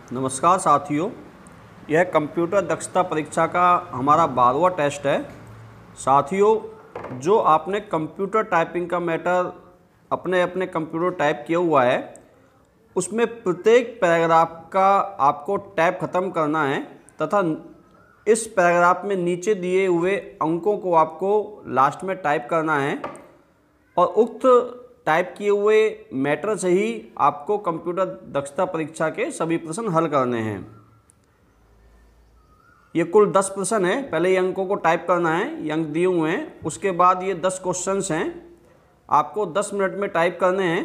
नमस्कार साथियों, यह कंप्यूटर दक्षता परीक्षा का हमारा 12वां टेस्ट है। साथियों, जो आपने कंप्यूटर टाइपिंग का मैटर अपने अपने कंप्यूटर टाइप किया हुआ है, उसमें प्रत्येक पैराग्राफ का आपको टाइप ख़त्म करना है तथा इस पैराग्राफ में नीचे दिए हुए अंकों को आपको लास्ट में टाइप करना है और उक्त टाइप किए हुए मैटर से ही आपको कंप्यूटर दक्षता परीक्षा के सभी प्रश्न हल करने हैं। ये कुल 10 प्रश्न हैं। पहले ये अंकों को टाइप करना है, ये अंक दिए हुए हैं। उसके बाद ये 10 क्वेश्चंस हैं, आपको 10 मिनट में टाइप करने हैं।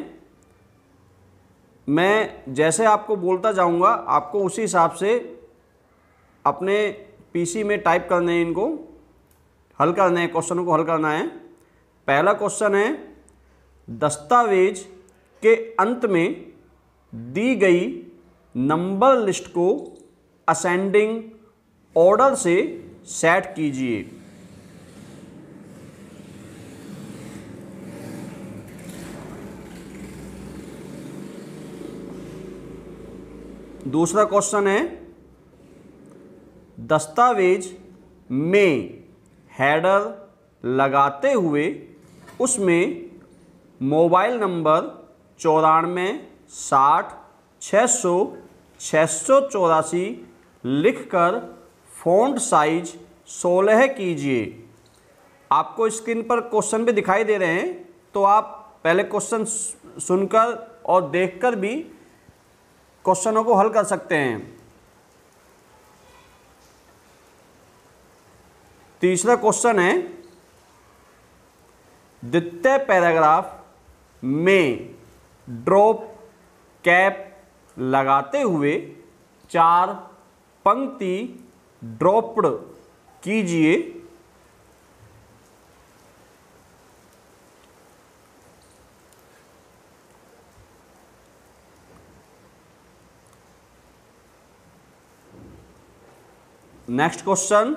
मैं जैसे आपको बोलता जाऊंगा, आपको उसी हिसाब से अपने पीसी में टाइप करने हैं, इनको हल करने हैं, क्वेश्चनों को हल करना है। पहला क्वेश्चन है, दस्तावेज के अंत में दी गई नंबर लिस्ट को असेंडिंग ऑर्डर से सेट कीजिए। दूसरा क्वेश्चन है, दस्तावेज में हेडर लगाते हुए उसमें मोबाइल नंबर 94 60 600 684 लिखकर फ़ॉन्ट साइज 16 कीजिए। आपको स्क्रीन पर क्वेश्चन भी दिखाई दे रहे हैं, तो आप पहले क्वेश्चन सुनकर और देखकर भी क्वेश्चनों को हल कर सकते हैं। तीसरा क्वेश्चन है, द्वितीय पैराग्राफ में ड्रॉप कैप लगाते हुए 4 पंक्ति ड्रॉप्ड कीजिए। नेक्स्ट क्वेश्चन,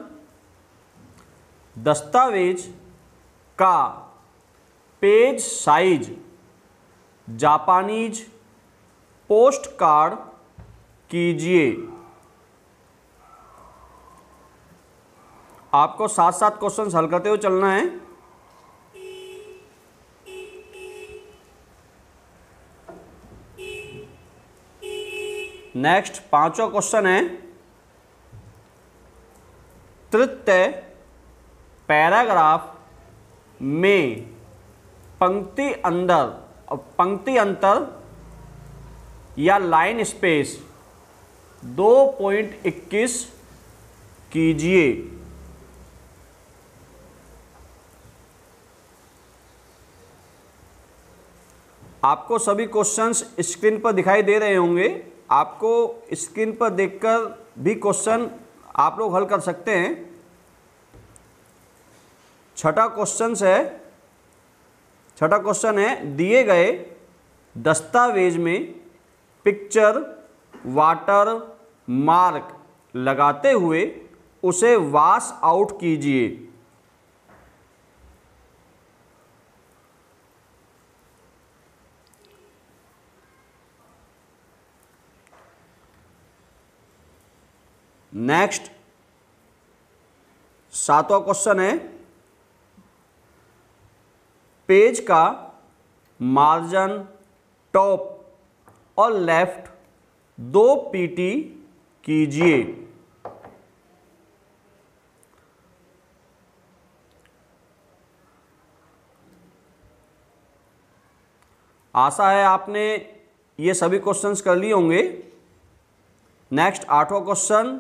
दस्तावेज का page size Japanese postcard कीजिए। आपको 7 क्वेश्चन हल करते हुए चलना है। नेक्स्ट 5वां क्वेश्चन है, तृतीय पैराग्राफ में पंक्ति अंतर या लाइन स्पेस 2.21 कीजिए। आपको सभी क्वेश्चंस स्क्रीन पर दिखाई दे रहे होंगे। आपको स्क्रीन पर देखकर भी क्वेश्चन आप लोग हल कर सकते हैं। छठा क्वेश्चन है, दिए गए दस्तावेज में पिक्चर वाटर मार्क लगाते हुए उसे वॉश आउट कीजिए। नेक्स्ट 7वां क्वेश्चन है, पेज का मार्जिन टॉप और लेफ्ट 2 पीटी कीजिए। आशा है आपने ये सभी क्वेश्चंस कर लिए होंगे। नेक्स्ट 8वां क्वेश्चन,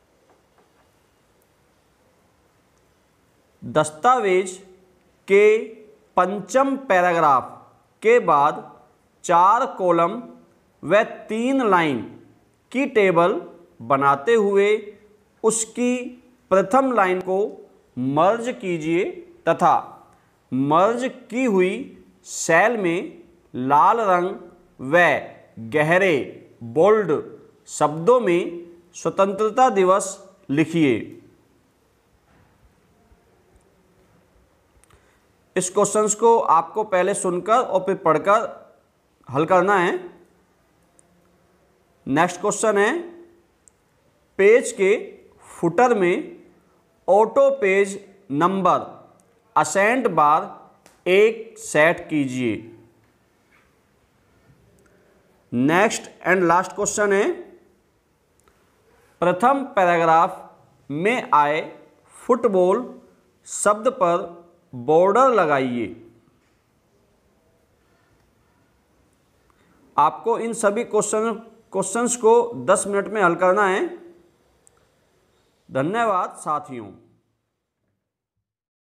दस्तावेज के 5वें पैराग्राफ के बाद 4 कॉलम व 3 लाइन की टेबल बनाते हुए उसकी प्रथम लाइन को मर्ज कीजिए तथा मर्ज की हुई सेल में लाल रंग व गहरे बोल्ड शब्दों में स्वतंत्रता दिवस लिखिए। इस क्वेश्चंस को आपको पहले सुनकर और फिर पढ़कर हल करना है। नेक्स्ट क्वेश्चन है, पेज के फुटर में ऑटो पेज नंबर असेंड बार 1 सेट कीजिए। नेक्स्ट एंड लास्ट क्वेश्चन है, प्रथम पैराग्राफ में आए फुटबॉल शब्द पर बॉर्डर लगाइए। आपको इन सभी क्वेश्चंस को 10 मिनट में हल करना है। धन्यवाद साथियों।